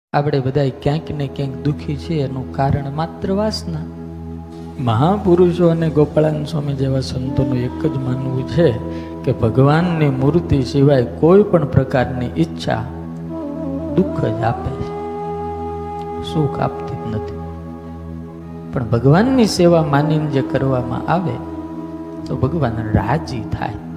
આપણે બધા ક્યાંક ને ક્યાંક દુઃખી છે એનું કારણ માત્ર વાસના. મહાપુરુષો અને ગોપાળાન સ્વામી જેવા સંતોનું એક જ માનવું છે કે ભગવાનની મૂર્તિ સિવાય કોઈ પણ પ્રકારની ઈચ્છા દુઃખ જ આપે છે, સુખ આપતી જ નથી. પણ ભગવાનની સેવા માનીને જે કરવામાં આવે તો ભગવાન રાજી થાય.